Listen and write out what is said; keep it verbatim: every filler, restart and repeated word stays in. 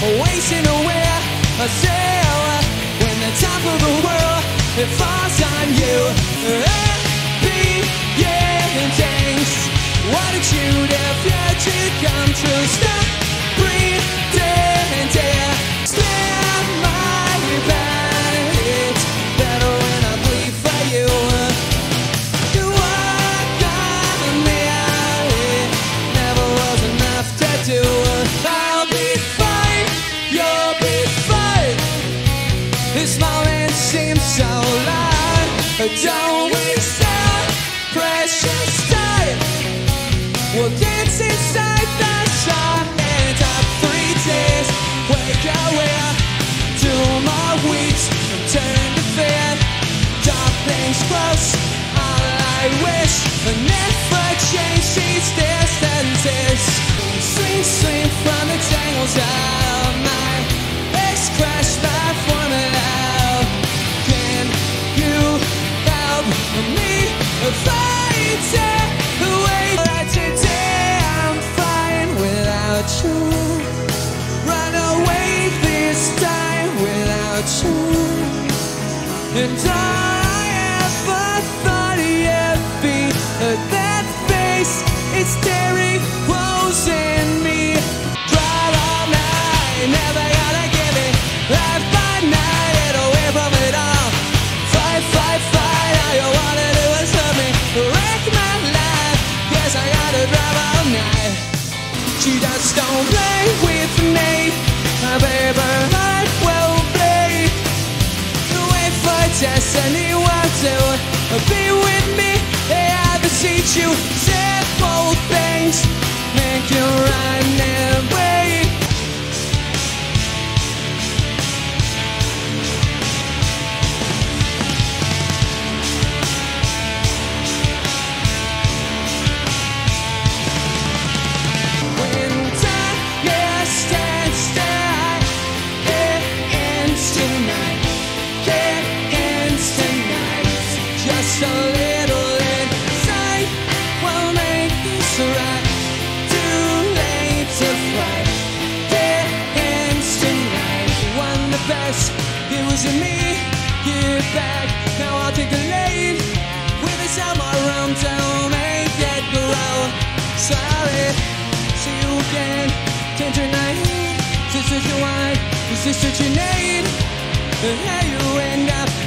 wasting away a sail when the top of the world it falls on you. Happy endings. What did you do for to come true? Stop pretending, dear. Stand my back. It's better when I bleed for you. You walk on me, it never was enough to do. I'll be fine, you'll be fine. This moment seems so long. Don't waste our precious time. We'll dance inside the sun. And up three days, wake away. Two more weeks, turn to fear. Dark things close, all I wish never change these distances. Swing, swing from the tangles of my ex crash my formula. Can you help me fight the way that today I'm fine without you? Run away this time without you. And I ever thought you'd be that face, it's staring close in me. Drive all night, never gonna give it. Life by night, get away from it all. Fight, fight, fight, all you wanna do is hurt me. Wreck my life, guess I gotta drive all night. She just don't play with me, my baby heart will bleed. Wait for destiny, want to be with me. They have to teach you simple things, make you run away. When time stands still, it ends tonight. It ends tonight. Just a little insight will make this right. Too late to fight. It ends tonight. Won the best. It was in me. Give it back. Now I'll take the lead. With this out my room, don't make it grow. Sorry. See you again. Can't tonight. Is this what you want? Is this what you need? How you end up